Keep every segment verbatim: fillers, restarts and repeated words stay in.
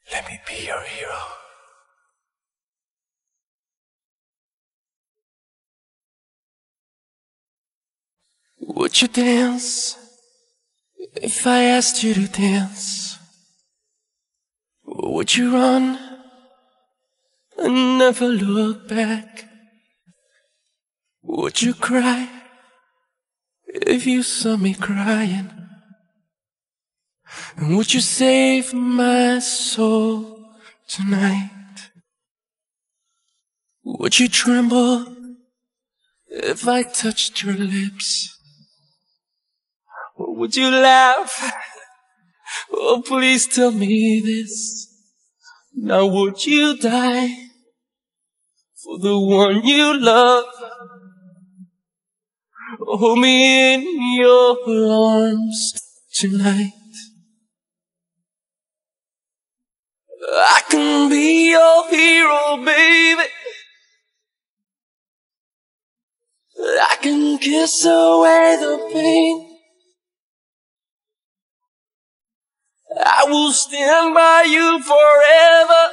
Let me be your hero. Would you dance if I asked you to dance? Would you run and never look back? Would you cry if you saw me crying? And would you save my soul tonight? Would you tremble if I touched your lips? Or would you laugh? Oh, please tell me this. Now would you die for the one you love? Hold me in your arms tonight. I can be your hero, baby. I can kiss away the pain. I will stand by you forever.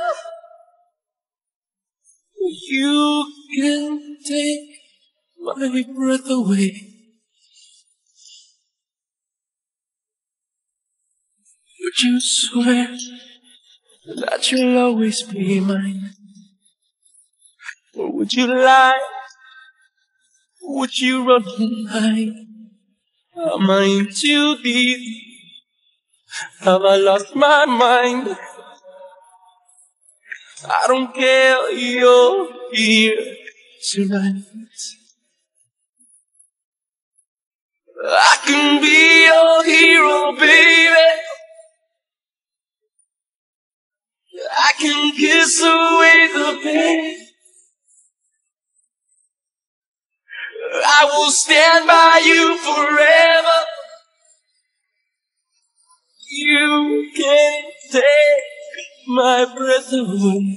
You can take my breath away. Would you swear that you'll always be mine? Or would you lie? Would you run and hide? Am I in too deep? Have I lost my mind? I don't care, you're here tonight. I can be your hero, baby. I can kiss away the pain. I will stand by you forever. You can take my breath away.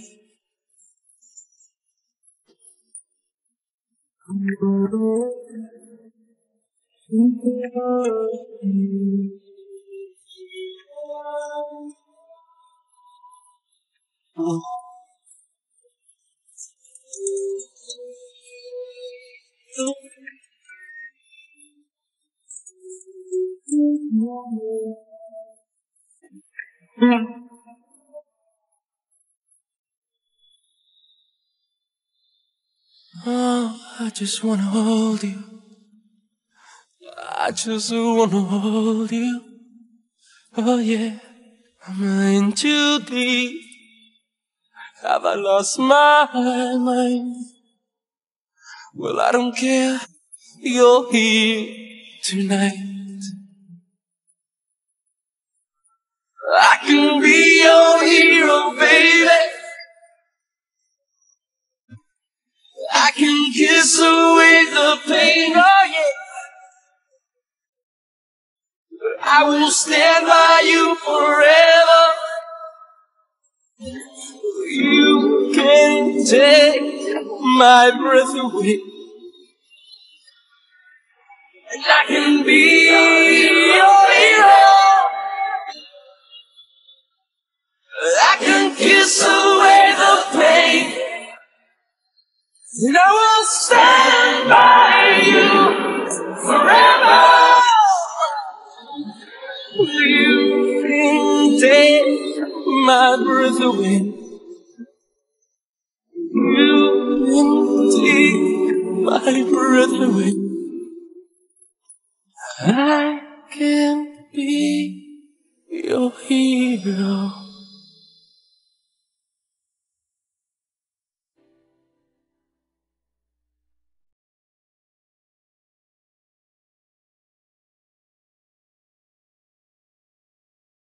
Oh, I just wanna hold you. I just wanna hold you. Oh yeah, I'm in too deep. Have I lost my mind? Well, I don't care, you're here tonight. I can be your hero, baby. I can kiss away the pain, oh yeah. I will stand by you forever. You can take my breath away. And I can be your hero. I can kiss away the pain. And I will stand by you forever. You can take my breath away. You can take my breath away. I can